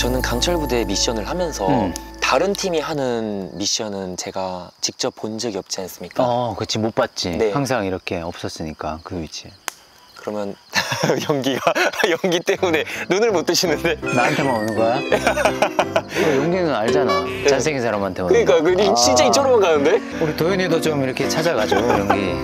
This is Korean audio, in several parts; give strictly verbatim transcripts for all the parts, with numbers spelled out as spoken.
저는 강철 부대 미션을 하면서 음. 다른 팀이 하는 미션은 제가 직접 본 적이 없지 않습니까? 어, 그치, 못 봤지. 네. 항상 이렇게 없었으니까, 그 위치에. 그러면 연기가 연기 때문에 눈을 못 뜨시는데. 나한테만 오는 거야? 이거 용기는 알잖아. 잘생긴 사람한테 오는 그러니까 거. 그 진짜 아. 이쪽으로만 가는데? 우리 도현이도 좀 이렇게 찾아가죠, 연기.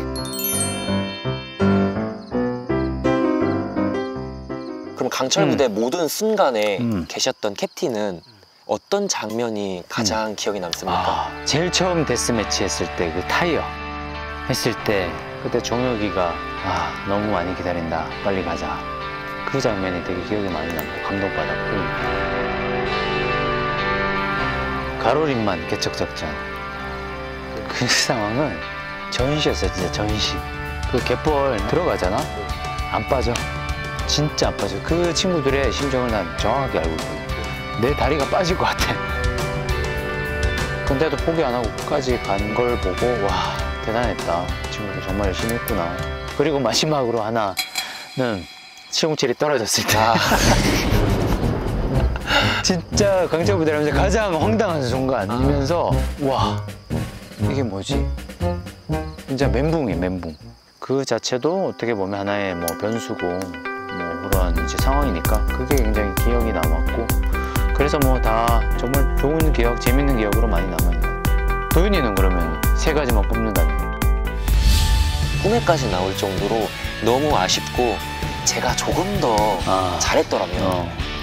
그럼 강철 부대 음. 모든 순간에 음. 계셨던 캡틴은 어떤 장면이 가장 기억에 남습니까? 아, 제일 처음 데스매치 했을 때 그 타이어 했을 때 그때 종혁이가 아 너무 많이 기다린다 빨리 가자 그 장면이 되게 기억에 많이 남고 감동받았고 가로림만 개척작전 그 상황은 전시였어요 진짜 전시 그 갯벌 들어가잖아 안 빠져 진짜 안 빠져 그 친구들의 심정을 난 정확하게 알고 있거든 내 다리가 빠질 것 같아 근데도 포기 안 하고 끝까지 간 걸 보고 와 대단했다 친구들 정말 열심히 했구나 그리고 마지막으로 하나는 시공철이 떨어졌을 때 아. 진짜 강철 부대 하면서 가장 황당한 순간이면서 와 이게 뭐지? 진짜 멘붕이에요 멘붕 그 자체도 어떻게 보면 하나의 뭐 변수고 뭐 그런 이제 상황이니까 그게 굉장히 기억이 남았고 그래서 뭐 다 정말 좋은 기억, 재밌는 기억으로 많이 남아있는 것 같아요. 도윤이는 그러면 세 가지만 뽑는다면? 꿈에까지 나올 정도로 너무 아쉽고 제가 조금 더 아. 잘했더라면 어.